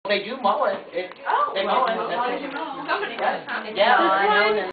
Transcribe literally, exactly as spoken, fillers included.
They do mow it. It, Oh, they well, mow it. as long as you mow. Somebody does, huh? Yeah, I know that.